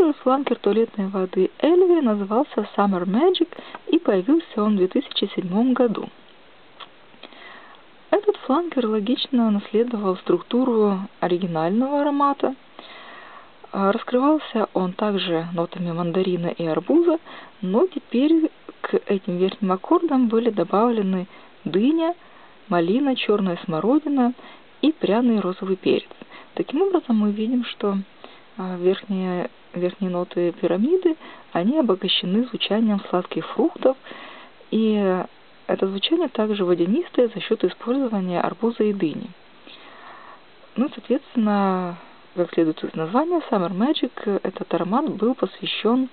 Первый фланкер туалетной воды Эльви назывался Summer Magic и появился он в 2007 году. Этот фланкер логично наследовал структуру оригинального аромата. Раскрывался он также нотами мандарина и арбуза, но теперь к этим верхним аккордам были добавлены дыня, малина, черная смородина и пряный розовый перец. Таким образом, мы видим, что верхние ноты пирамиды, они обогащены звучанием сладких фруктов, и это звучание также водянистое за счет использования арбуза и дыни. Ну, соответственно, как следует из названия, Summer Magic, этот аромат был посвящен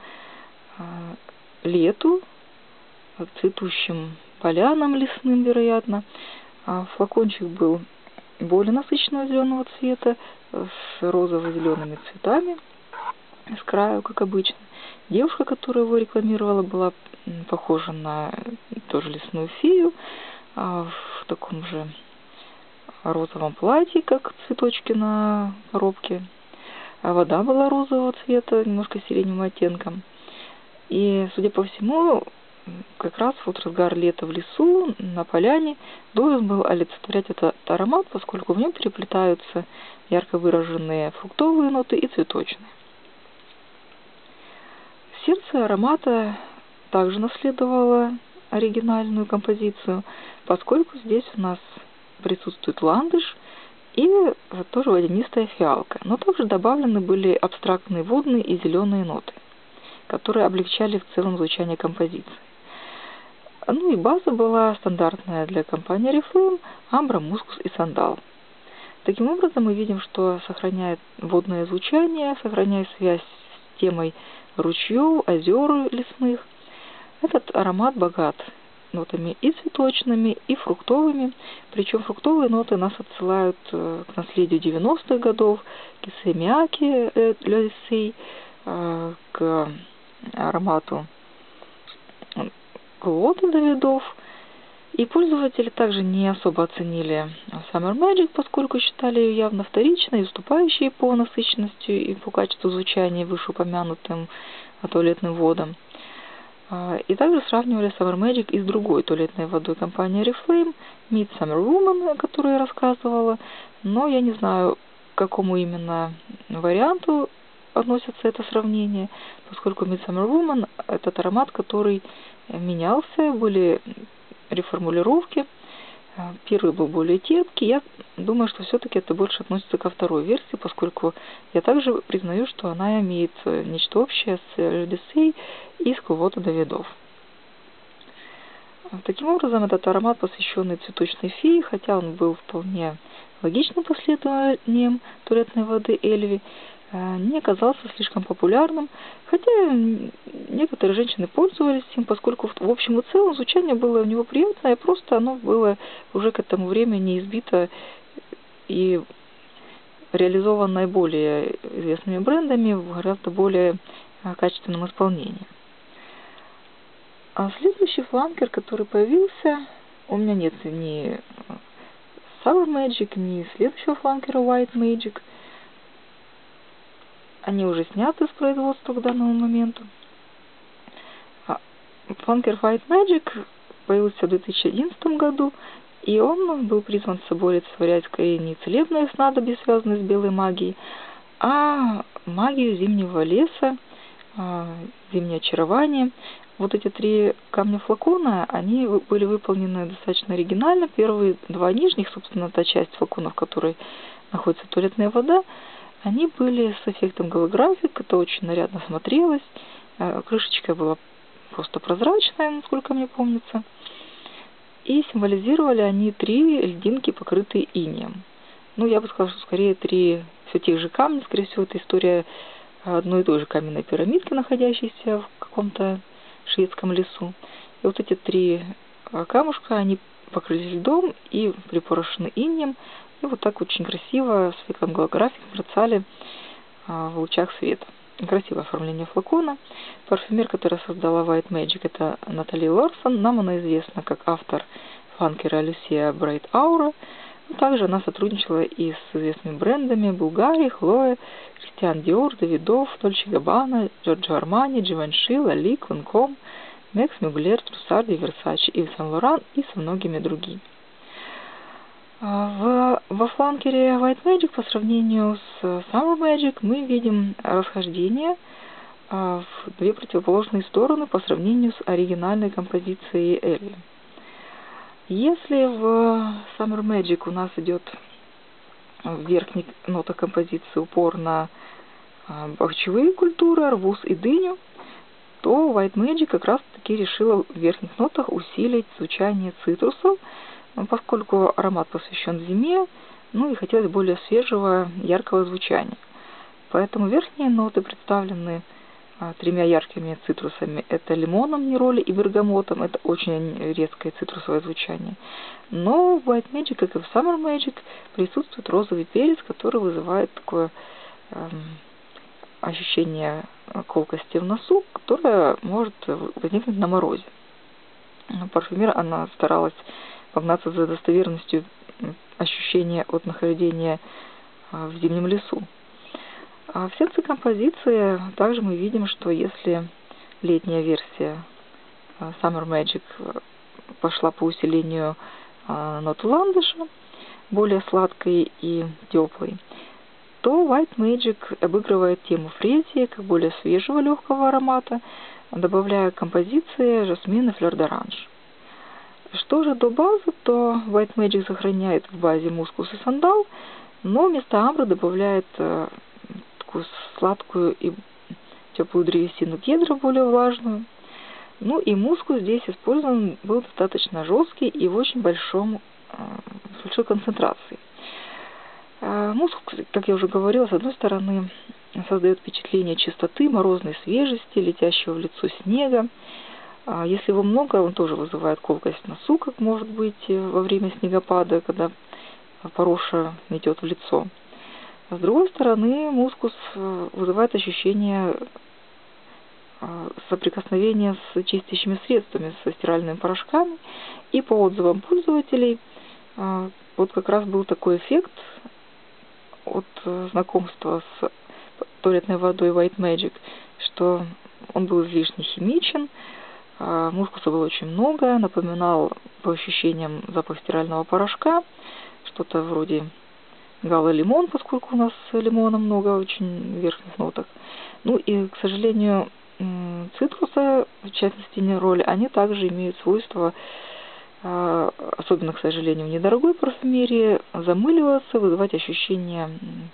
лету, цветущим полянам лесным, вероятно. Флакончик был более насыщенного зеленого цвета, с розово-зелеными цветами с краю, как обычно. Девушка, которая его рекламировала, была похожа на тоже лесную фею, в таком же розовом платье, как цветочки на коробке. Вода была розового цвета, немножко сиреневым оттенком. И, судя по всему, как раз вот разгар лета в лесу, на поляне, должен был олицетворять этот аромат, поскольку в нем переплетаются ярко выраженные фруктовые ноты и цветочные. Сердце аромата также наследовало оригинальную композицию, поскольку здесь у нас присутствует ландыш и тоже водянистая фиалка. Но также добавлены были абстрактные водные и зеленые ноты, которые облегчали в целом звучание композиции. Ну и база была стандартная для компании Oriflame: амбра, мускус и сандал. Таким образом, мы видим, что сохраняет водное звучание, сохраняет связь с темой ручьев, озер лесных. Этот аромат богат нотами и цветочными, и фруктовыми. Причем фруктовые ноты нас отсылают к наследию 90-х годов, к исэмиаке Лёсей, к аромату Клода Давидов. И пользователи также не особо оценили Summer Magic, поскольку считали ее явно вторичной, уступающей по насыщенности и по качеству звучания вышеупомянутым туалетным водам. И также сравнивали Summer Magic и с другой туалетной водой компании Oriflame, Midsummer Woman, о которой я рассказывала, но я не знаю, к какому именно варианту относится это сравнение, поскольку Midsummer Woman – этот аромат, который менялся, были реформулировки. Первый был более терпкий. Я думаю, что все-таки это больше относится ко второй версии, поскольку я также признаю, что она имеет нечто общее с Лёдисей и с Клода Давидов. Таким образом, этот аромат, посвященный цветочной фее, хотя он был вполне логичным последованием туалетной воды Эльви, не оказался слишком популярным, хотя некоторые женщины пользовались им, поскольку в общем и целом звучание было у него приятное, просто оно было уже к этому времени избито и реализовано наиболее известными брендами в гораздо более качественном исполнении. А следующий фланкер, который появился, у меня нет ни Sour Magic, ни следующего фланкера White Magic. Они уже сняты с производства к данному моменту. Фланкер White Magic появился в 2011 году, и он был призван собой олицетворять скорее не целебные снадобья, связанные с белой магией, а магию зимнего леса, зимнее очарование. Вот эти три камня флакона, они были выполнены достаточно оригинально. Первые два нижних, собственно, та часть флакона, в которой находится туалетная вода, они были с эффектом голографик, это очень нарядно смотрелось. Крышечка была просто прозрачная, насколько мне помнится. И символизировали они три льдинки, покрытые инеем. Ну, я бы сказала, что скорее три все тех же камней. Скорее всего, это история одной и той же каменной пирамидки, находящейся в каком-то шведском лесу. И вот эти три камушка, они покрылись льдом и припорошены инеем. И вот так очень красиво, с эффектом голографик, мерцали в лучах света. Красивое оформление флакона. Парфюмер, которая создала White Magic, это Натали Ларсон. Нам она известна как автор фланкера Lucia Bright Aura. Также она сотрудничала и с известными брендами Bulgari, Chloe, Christian Dior, Davidoff, Dolce Gabbana, Giorgio Armani, Givenchy, Lalique, Lancôme, Max Mugler, Trussardi, Versace, Yves Saint Laurent и со многими другими. Во фланкере White Magic по сравнению с Summer Magic мы видим расхождение в две противоположные стороны по сравнению с оригинальной композицией Elvie. Если в Summer Magic у нас идет в верхних нотах композиции упор на бахчевые культуры, арбуз и дыню, то White Magic как раз таки решила в верхних нотах усилить звучание цитрусов, поскольку аромат посвящен зиме, ну и хотелось более свежего, яркого звучания. Поэтому верхние ноты представлены тремя яркими цитрусами. Это лимоном, нероли и бергамотом. Это очень резкое цитрусовое звучание. Но в White Magic, как и в Summer Magic, присутствует розовый перец, который вызывает такое ощущение колкости в носу, которое может возникнуть на морозе. Парфюмер, она старалась погнаться за достоверностью ощущения от нахождения в зимнем лесу. В сердце композиции также мы видим, что если летняя версия Summer Magic пошла по усилению ноты ландыша, более сладкой и теплой, то White Magic обыгрывает тему фрезии как более свежего легкого аромата, добавляя к композиции жасмин и флёр-д'оранж. Что же до базы, то White Magic сохраняет в базе мускус и сандал, но вместо амбры добавляет такую сладкую и теплую древесину кедра, более влажную. Ну и мускус здесь использован был достаточно жесткий и в очень большой концентрации. Мускус, как я уже говорила, с одной стороны создает впечатление чистоты, морозной свежести, летящего в лицо снега. Если его много, он тоже вызывает колкость в носу, как может быть во время снегопада, когда пороша метет в лицо. С другой стороны, мускус вызывает ощущение соприкосновения с чистящими средствами, со стиральными порошками. И по отзывам пользователей, вот как раз был такой эффект от знакомства с туалетной водой White Magic, что он был излишне химичен, мускуса было очень много, напоминал по ощущениям запах стирального порошка, что-то вроде гала лимон, поскольку у нас лимона много очень в верхних нотах. Ну и, к сожалению, цитрусы, в частности нероли, они также имеют свойство, особенно, к сожалению, в недорогой парфюмерии, замыливаться, вызывать ощущение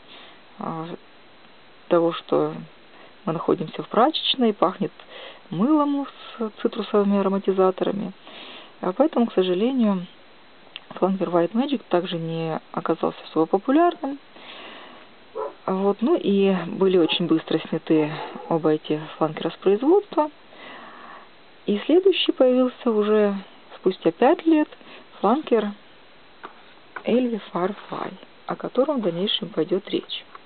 того, что мы находимся в прачечной, пахнет мылом с цитрусовыми ароматизаторами. Поэтому, к сожалению, фланкер White Magic также не оказался особо популярным. Вот. Ну и были очень быстро сняты оба эти фланкера с производства. И следующий появился уже спустя 5 лет фланкер Elvie Firefly, о котором в дальнейшем пойдет речь.